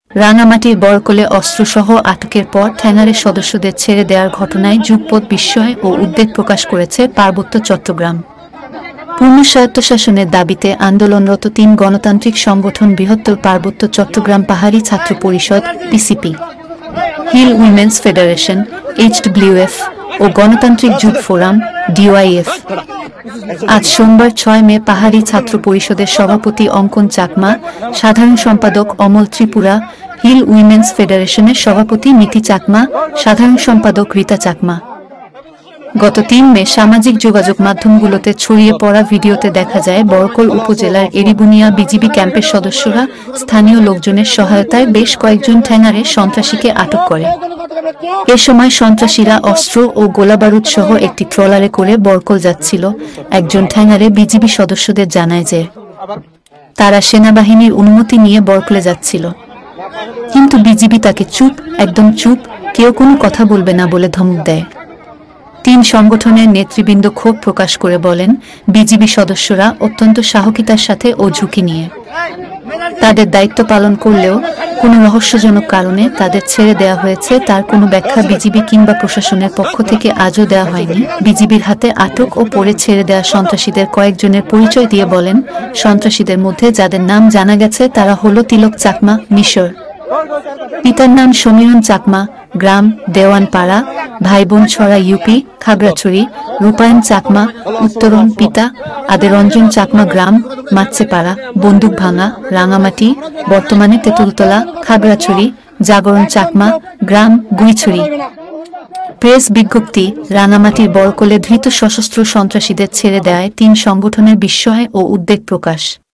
রাঙামাটির বরকলে অস্ত্রসহ আটকের পর ঠ্যাঙারের সদস্যদের ছেড়ে দেওয়ার ঘটনায় যুগপৎ বিস্ময় ও উদ্বেগ প্রকাশ করেছে পার্বত্য চট্টগ্রাম। পূর্ণ স্বায়ত্তশাসনের দাবিতে আন্দোলনরত ৩ গণতান্ত্রিক সংগঠন বৃহত্তর পার্বত্য চট্টগ্রাম পাহাড়ি ছাত্র পরিষদ PCP, hill women's federation HWF ও গণতান্ত্রিক যুব ফোরাম ডিওয়াইএফ আজ সোমবার ৬ মে পাহাড়ি ছাত্র পরিষদের সভাপতি অঙ্কন চাকমা, সাধারণ সম্পাদক অমল ত্রিপুরা, হিল উইমেন্স ফেডারেশনের সভাপতি মিতি চাকমা, সাধারণ সম্পাদক রীতা চাকমা। গত ৩ মে সামাজিক যোগাযোগ মাধ্যমগুলোতে ছড়িয়ে পড়া ভিডিওতে দেখা যায় বরকল উপজেলার এরিবুনিয়া বিজিবি ক্যাম্পের সদস্যরা স্থানীয় লোকজনের সহায়তায় বেশ কয়েকজন ঠ্যাঙারে সন্ত্রাসীকে আটক করে। এ সময় সন্ত্রাসীরা অস্ত্র ও গোলাবারুদ সহ একটি ট্রলারে করে বরকল যাচ্ছিল। একজন ঠ্যাঙারে বিজিবি সদস্যদের জানায় যে তারা সেনাবাহিনীর অনুমতি নিয়ে বরকলে যাচ্ছিল, কিন্তু বিজিবি তাকে চুপ, একদম চুপ, কেউ কোনো কথা বলবে না বলে ধমক দেয়। ৩ সংগঠনের নেতৃবৃন্দ ক্ষোভ প্রকাশ করে বলেন, বিজিবি সদস্যরা অত্যন্ত সাহসিকতার সাথে ও ঝুঁকি নিয়ে তাদের দায়িত্ব পালন করলেও কোনো রহস্যজনক কারণে তাদের ছেড়ে দেওয়া হয়েছে, তার কোনো ব্যাখ্যা বিজিবি কিংবা প্রশাসনের পক্ষ থেকে আজও দেওয়া হয়নি। বিজিবির হাতে আটক ও পরে ছেড়ে দেওয়া সন্ত্রাসীদের কয়েকজনের পরিচয় দিয়ে বলেন, সন্ত্রাসীদের মধ্যে যাদের নাম জানা গেছে তারা হলো তিলক চাকমা, মিশর, পিতার নাম সমীরণ চাকমা, গ্রাম দেওয়ানপাড়া, ভাই বোন ছড়া ইউপি খাগড়াছড়ি, রূপায়ণ চাকমা উত্তরণ, পিতা আদেরঞ্জন চাকমা, গ্রাম মাচ্ছেপাড়া, বন্দুকভাঙা, রাঙামাটি, বর্তমানে তেঁতুলতলা, খাগড়াছড়ি, জাগরণ চাকমা, গ্রাম গুইছড়ি। প্রেস বিজ্ঞপ্তি। রাঙামাটির বরকলে ধৃত সশস্ত্র সন্ত্রাসীদের ছেড়ে দেয় ৩ সংগঠনের বিস্ময় ও উদ্বেগ প্রকাশ।